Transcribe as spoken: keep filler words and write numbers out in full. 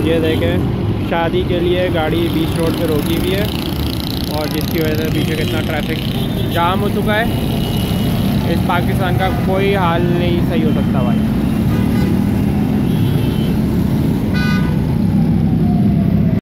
ये देखें, शादी के लिए गाड़ी बीच रोड पे रोकी हुई है और जिसकी वजह से पीछे कितना ट्रैफिक जाम हो चुका है। इस पाकिस्तान का कोई हाल नहीं सही हो सकता भाई।